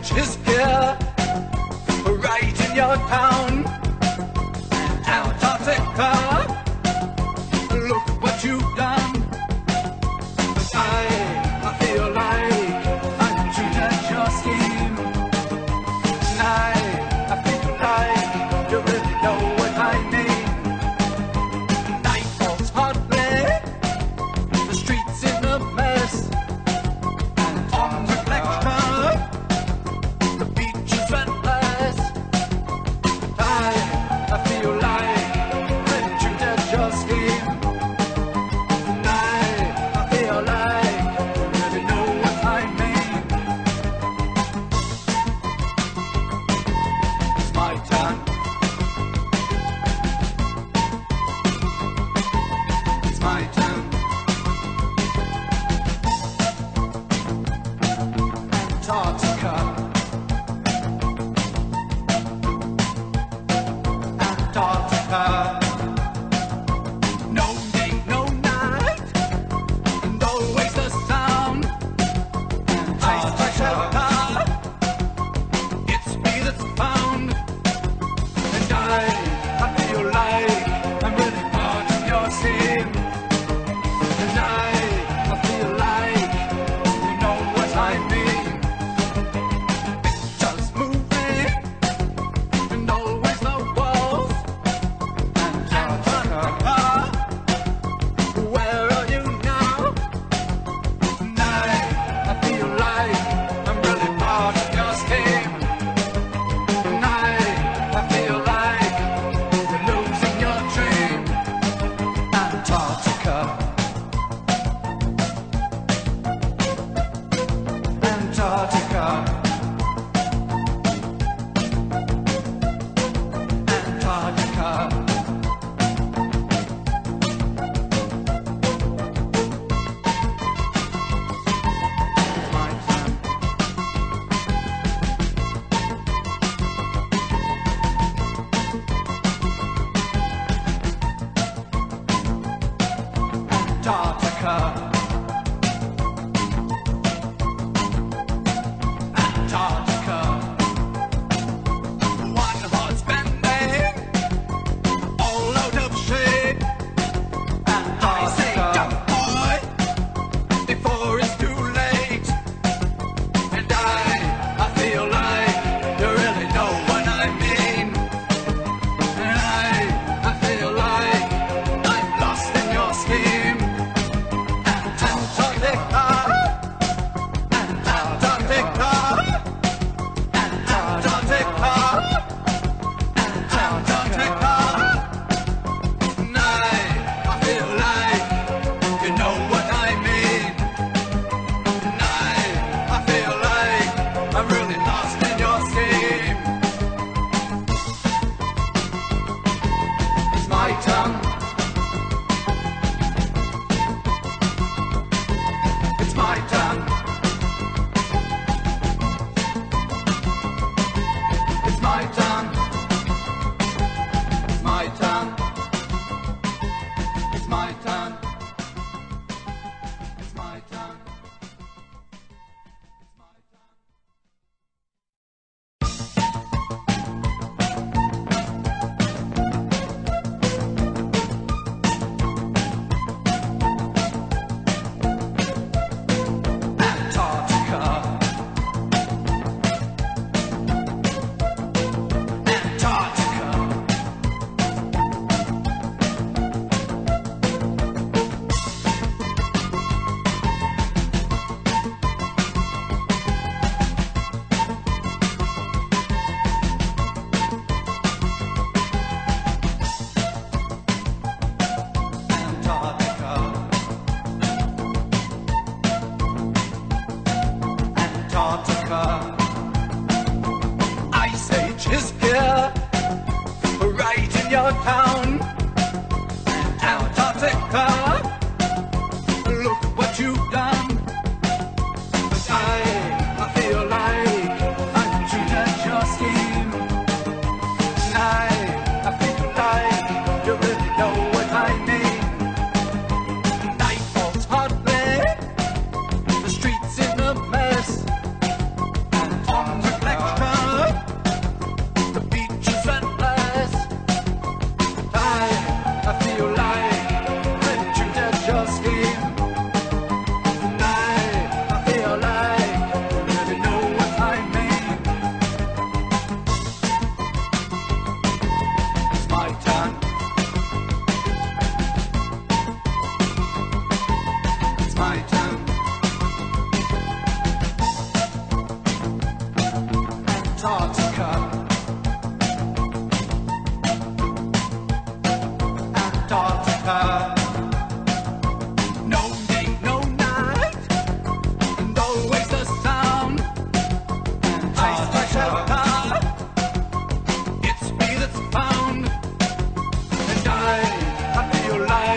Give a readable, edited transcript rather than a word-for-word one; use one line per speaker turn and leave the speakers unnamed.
Age is here, right in your town, Antarctica. Look what you've done. I feel like I'm treated your scheme. I feel like you really know what I mean. Night falls hardly, the streets in a mess. On reflection, the beach is endless. I feel like I'm treated your scheme. I feel like you really know what I mean. It's my turn. It's my turn. Antarctica. Antarctica. No day, no night, and always the sound. Antarctica. It's me that's found, and I feel like I'm really part of your scene. And I feel like you know what I mean. Pictures moving, and always the walls. Antarctica, where are you now? And I feel like I'm really part of your scheme. And I feel like you're losing your dream. Antarctica. Antarctica. Antarctica. My turn. Antarctica. Antarctica. One heart's bending, all out of shape. I say, jump, boy, before it's too late. And I feel like you really know what I mean. And I feel like I'm lost in your scheme. Antarctica. Antarctica. Antarctica. Antarctica. And I feel like you know what I mean. And I feel like I'm really lost in your scheme. It's my turn. It's my turn. It's my turn. It's my turn. It's my turn. It's my turn. It's my turn. Antarctica. Antarctica. Antarctica. Antarctica. Ice Age is here, right in your town, Antarctica. Look what you've done. I feel like I'm treated your scheme. And I feel like you really know what I mean. Night falls hardly, the streets in a mess. On the afraid. I feel like